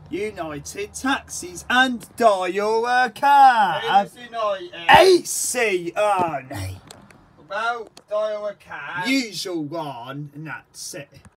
United Taxis and dial a cab. United. AC only. About dial a cab. Usual one, and that's it.